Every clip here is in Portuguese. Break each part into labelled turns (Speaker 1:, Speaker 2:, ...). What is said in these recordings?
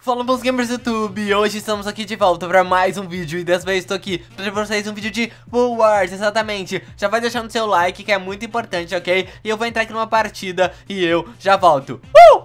Speaker 1: Fala, meus gamers do YouTube, hoje estamos aqui de volta para mais um vídeo. E dessa vez estou aqui para trazer pra vocês um vídeo de Full Wars, exatamente. Já vai deixando seu like, que é muito importante, ok? E eu vou entrar aqui numa partida e eu já volto.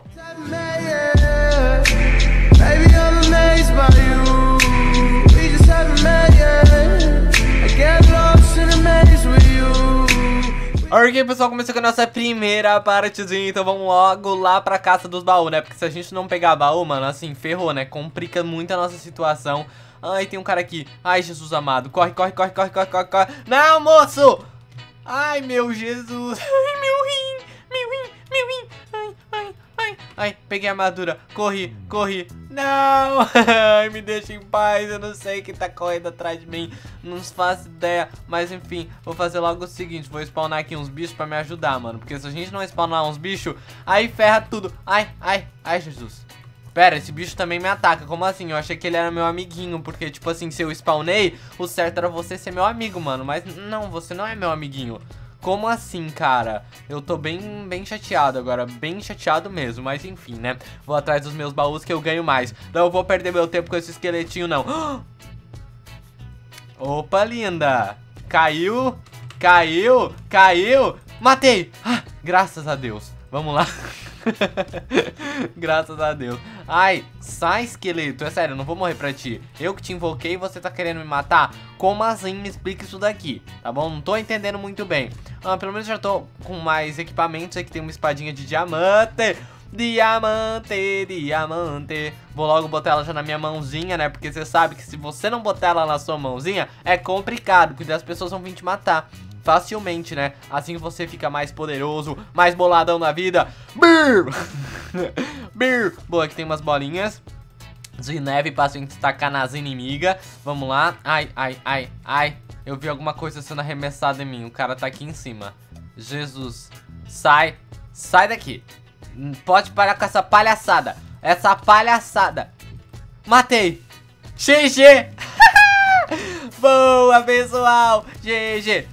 Speaker 1: Ok, pessoal, começou com a nossa primeira partizinha, então vamos logo lá pra caça dos baús, né? Porque se a gente não pegar baú, mano, assim, ferrou, né? Complica muito a nossa situação. Ai, tem um cara aqui. Ai, Jesus amado. Corre, corre, corre, corre, corre, corre, corre. Não, moço! Ai, meu Jesus. Ai, meu rim, meu rim, meu rim. Ai, ai, ai. Ai, peguei a armadura. Corri, corri. Não! Ai, me deixa em paz. Eu não sei quem tá correndo atrás de mim. Não faço ideia. Mas enfim, vou fazer logo o seguinte. Vou spawnar aqui uns bichos pra me ajudar, mano. Porque se a gente não spawnar uns bichos, aí ferra tudo. Ai, ai, ai, Jesus. Pera, esse bicho também me ataca. Como assim? Eu achei que ele era meu amiguinho. Porque, tipo assim, se eu spawnei, o certo era você ser meu amigo, mano. Mas não, você não é meu amiguinho. Como assim, cara? Eu tô bem chateado agora, bem chateado mesmo, mas enfim, né? Vou atrás dos meus baús que eu ganho mais. Não vou perder meu tempo com esse esqueletinho, não. Opa, linda. Caiu, caiu, caiu. Matei. Ah, graças a Deus. Vamos lá. Graças a Deus. Ai, sai, esqueleto. É sério, eu não vou morrer pra ti. Eu que te invoquei e você tá querendo me matar? Como assim? Me explica isso daqui, tá bom? Não tô entendendo muito bem. Pelo menos já tô com mais equipamentos. Aqui tem uma espadinha de diamante. Diamante, diamante. Vou logo botar ela já na minha mãozinha, né? Porque você sabe que se você não botar ela na sua mãozinha, é complicado, porque as pessoas vão vir te matar facilmente, né? Assim você fica mais poderoso, mais boladão na vida. Brrr! Brrr! Boa, aqui tem umas bolinhas de neve pra gente destacar nas inimigas. Vamos lá. Ai, ai, ai, ai. Eu vi alguma coisa sendo arremessada em mim. O cara tá aqui em cima. Jesus. Sai. Sai daqui. Pode parar com essa palhaçada. Essa palhaçada. Matei. GG. Boa, pessoal. GG.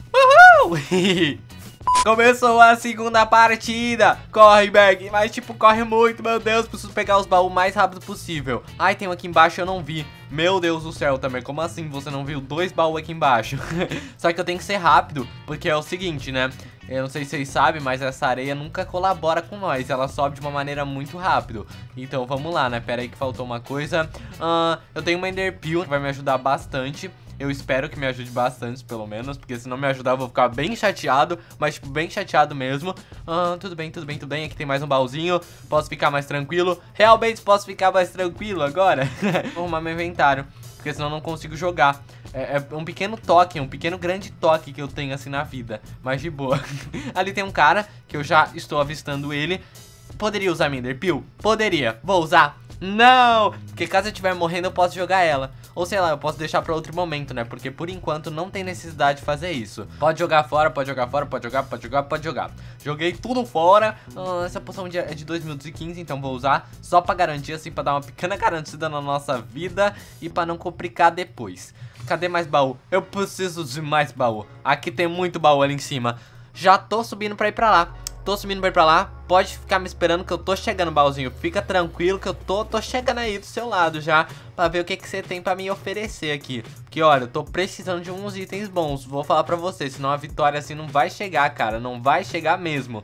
Speaker 1: Uhul. Começou a segunda partida. Corre, Berg. Mas tipo, corre muito, meu Deus. Preciso pegar os baús o mais rápido possível. Ai, tem um aqui embaixo, eu não vi. Meu Deus do céu, também. Como assim você não viu 2 baús aqui embaixo? Só que eu tenho que ser rápido, porque é o seguinte, né? Eu não sei se vocês sabem, mas essa areia nunca colabora com nós. Ela sobe de uma maneira muito rápido. Então vamos lá, né? Pera aí que faltou uma coisa. Eu tenho uma Ender Peel que vai me ajudar bastante. Eu espero que me ajude bastante, pelo menos. Porque se não me ajudar eu vou ficar bem chateado. Mas tipo, bem chateado mesmo. Tudo bem, tudo bem, tudo bem. Aqui tem mais um baúzinho. Posso ficar mais tranquilo. Realmente posso ficar mais tranquilo agora. Vou arrumar meu inventário, porque senão eu não consigo jogar. É um pequeno toque, um pequeno grande toque que eu tenho assim na vida. Mas de boa. Ali tem um cara que eu já estou avistando ele. Poderia usar minha Ender Peel? Poderia. Vou usar. Não! Porque caso eu estiver morrendo eu posso jogar ela. Ou sei lá, eu posso deixar pra outro momento, né? Porque por enquanto não tem necessidade de fazer isso. Pode jogar fora, pode jogar fora, pode jogar, pode jogar, pode jogar. Joguei tudo fora. Essa poção é de 2 minutos e 15, então vou usar só pra garantir, assim, pra dar uma pequena garantida na nossa vida e pra não complicar depois. Cadê mais baú? Eu preciso de mais baú. Aqui tem muito baú ali em cima. Já tô subindo pra ir pra lá. Tô subindo pra ir pra lá. Pode ficar me esperando que eu tô chegando, baúzinho. Fica tranquilo que eu tô chegando aí do seu lado já, pra ver o que você tem pra me oferecer aqui. Porque olha, eu tô precisando de uns itens bons. Vou falar pra você, senão a vitória assim não vai chegar, cara. Não vai chegar mesmo.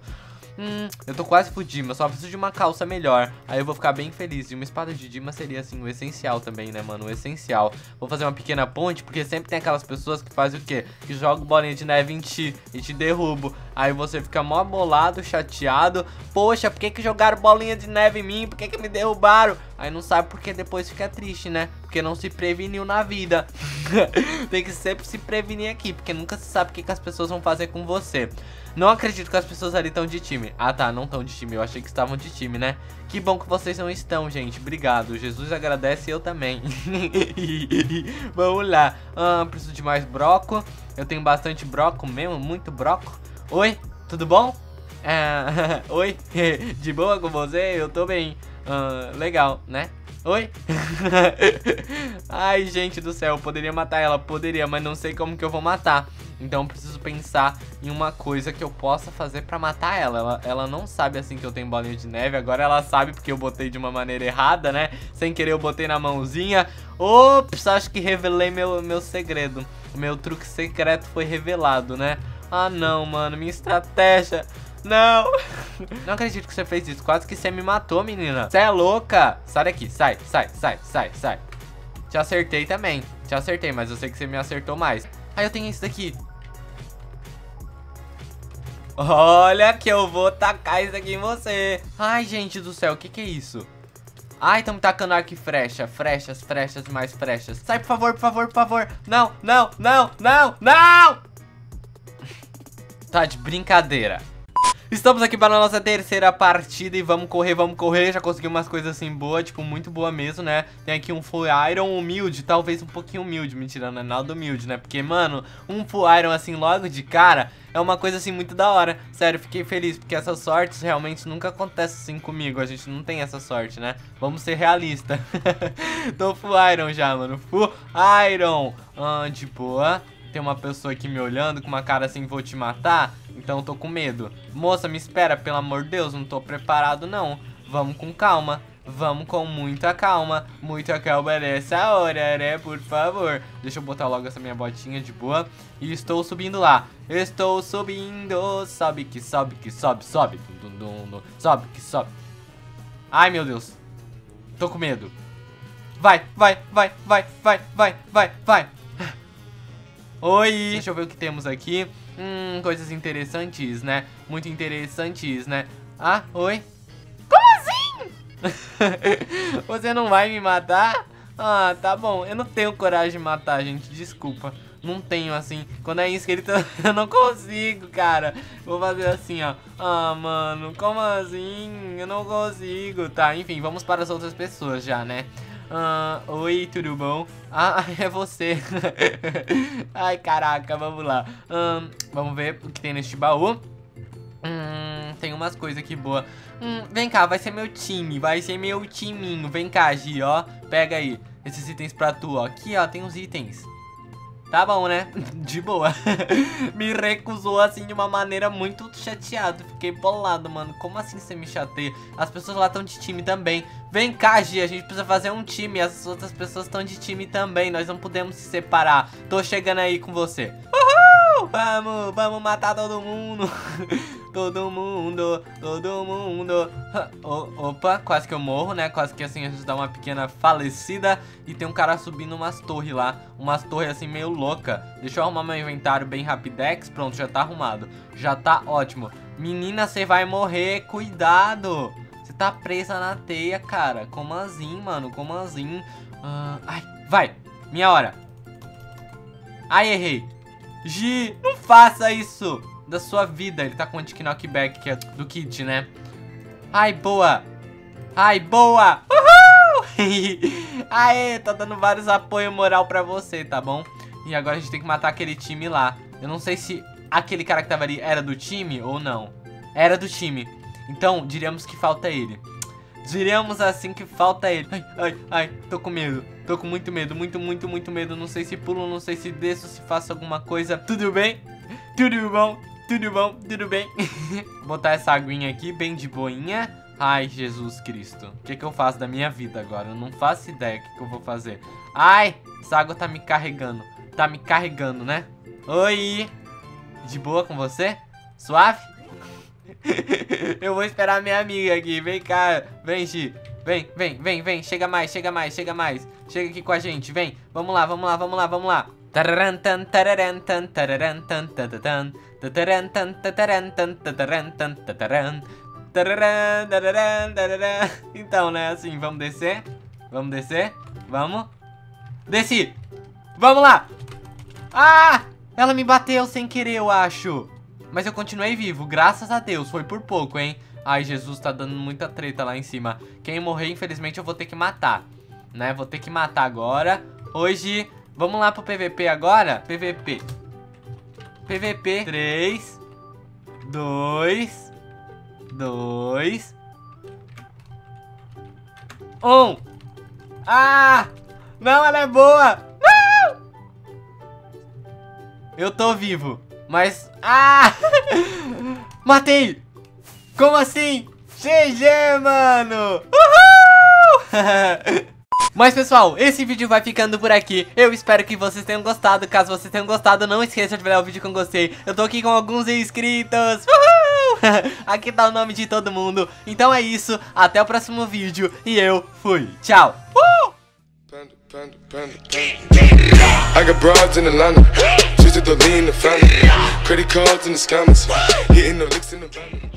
Speaker 1: Eu tô quase fudido, eu só preciso de uma calça melhor. Aí eu vou ficar bem feliz. E uma espada de Dima seria assim o essencial também, né, mano? O essencial. Vou fazer uma pequena ponte, porque sempre tem aquelas pessoas que fazem o quê? Que jogam bolinha de neve em ti e te derrubam. Aí você fica mó bolado, chateado. Poxa, por que jogaram bolinha de neve em mim? Por que me derrubaram? Aí não sabe porque depois fica triste, né? Porque não se preveniu na vida. Tem que sempre se prevenir aqui, porque nunca se sabe o que as pessoas vão fazer com você. Não acredito que as pessoas ali estão de time. Ah tá, não estão de time, eu achei que estavam de time, né? Que bom que vocês não estão, gente, obrigado. Jesus agradece e eu também. Vamos lá. Preciso de mais broco. Eu tenho bastante broco mesmo, muito broco. Oi, tudo bom? Oi, de boa com você? Eu tô bem. Legal, né? Oi? Ai, gente do céu, eu poderia matar ela, poderia, mas não sei como que eu vou matar. Então eu preciso pensar em uma coisa que eu possa fazer pra matar ela. Ela não sabe assim que eu tenho bolinha de neve. Agora ela sabe porque eu botei de uma maneira errada, né? Sem querer eu botei na mãozinha. Ops, acho que revelei meu segredo. O meu truque secreto foi revelado, né? Ah não, mano, minha estratégia. Não. Não acredito que você fez isso. Quase que você me matou, menina. Você é louca. Sai daqui, sai. Te acertei também. Te acertei, mas eu sei que você me acertou mais. Aí eu tenho isso daqui. Olha que eu vou tacar isso aqui em você. Ai, gente do céu, o que é isso? Ai, estão me tacando arco e flecha. Flechas, mais flechas. Sai, por favor, por favor, por favor. Não. Tá de brincadeira. Estamos aqui para a nossa terceira partida e vamos correr. Já consegui umas coisas assim boas, tipo, muito boa mesmo, né? Tem aqui um full iron humilde, talvez um pouquinho humilde. Mentira, não é nada humilde, né? Porque, mano, um full iron assim logo de cara é uma coisa assim muito da hora. Sério, fiquei feliz, porque essas sortes realmente nunca acontecem assim comigo. A gente não tem essa sorte, né? Vamos ser realistas. Tô full iron já, mano. Full iron. De boa. Tem uma pessoa aqui me olhando com uma cara assim, vou te matar. Então eu tô com medo. Moça, me espera, pelo amor de Deus, não tô preparado não. Vamos com calma. Vamos com muita calma. Muita calma nessa hora, né? Por favor. Deixa eu botar logo essa minha botinha de boa. E estou subindo lá. Estou subindo. Sobe que sobe que sobe, sobe. Sobe que sobe. Ai, meu Deus. Tô com medo. Vai. Oi. Deixa eu ver o que temos aqui. Coisas interessantes, né? Muito interessantes, né? Ah, oi. Como assim? Você não vai me matar? Ah, tá bom. Eu não tenho coragem de matar, gente. Desculpa. Não tenho, assim. Quando é inscrito, eu não consigo, cara. Vou fazer assim, ó. Ah, mano, como assim? Eu não consigo. Tá, enfim, vamos para as outras pessoas já, né? Oi, tudo bom? Ah, é você. Ai, caraca, vamos lá. Vamos ver o que tem neste baú. Tem umas coisas aqui boas. Vem cá, vai ser meu time. Vai ser meu timinho. Vem cá, Gi, ó. Pega aí esses itens pra tu, ó. Aqui, ó, tem uns itens. Tá bom, né? De boa. Me recusou assim de uma maneira muito chateado. Fiquei bolado, mano. Como assim você me chateia? As pessoas lá estão de time também. Vem cá, Gi, a gente precisa fazer um time. As outras pessoas estão de time também. Nós não podemos se separar. Tô chegando aí com você. Uhul! Vamos matar todo mundo. Todo mundo. Opa, quase que eu morro, né? Quase que assim a gente dá uma pequena falecida. E tem um cara subindo umas torres lá. Umas torres assim meio louca. Deixa eu arrumar meu inventário bem rapidex. Pronto, já tá arrumado. Já tá ótimo. Menina, você vai morrer. Cuidado. Você tá presa na teia, cara. Como assim, mano? Como assim? Ai, vai. Minha hora. Ai, errei. Gi, não faça isso da sua vida. Ele tá com anti-knockback, que é do kit, né? Ai, boa. Ai, boa. Uhul! Aê, tô dando vários apoio moral pra você, tá bom? E agora a gente tem que matar aquele time lá. Eu não sei se aquele cara que tava ali era do time ou não. Era do time. Então, diríamos que falta ele. Diríamos assim que falta ele. Ai, tô com medo. Tô com muito medo, muito medo. Não sei se pulo, não sei se desço, se faço alguma coisa. Tudo bem? Tudo bom? Tudo bem? Vou botar essa aguinha aqui bem de boinha. Ai, Jesus Cristo. O que eu faço da minha vida agora? Eu não faço ideia o que eu vou fazer. Ai, essa água tá me carregando. Tá me carregando, né? Oi. De boa com você? Suave? Eu vou esperar minha amiga aqui. Vem cá. Vem, Gi. Vem. Chega mais. Chega aqui com a gente. Vem. Vamos lá. Então, né, assim, vamos descer. Vamos. Desci. Vamos lá. Ah, ela me bateu sem querer, eu acho. Mas eu continuei vivo, graças a Deus. Foi por pouco, hein. Ai, Jesus, tá dando muita treta lá em cima. Quem morrer, infelizmente, eu vou ter que matar, né? Vou ter que matar agora. Hoje, vamos lá pro PVP agora? PVP. 3, 2, 1. Ah! Não, ela é boa! Não! Eu tô vivo, mas... Ah! Matei! Como assim? GG, mano! Uhul! Mas pessoal, esse vídeo vai ficando por aqui. Eu espero que vocês tenham gostado. Caso vocês tenham gostado, não esqueça de ver o vídeo com gostei. Eu tô aqui com alguns inscritos. Uhul! Aqui tá o nome de todo mundo. Então é isso, até o próximo vídeo. E eu fui, tchau.
Speaker 2: I got broads in Atlanta, just to lean the family. Credit cards in the scammers, hitting the licks in the van.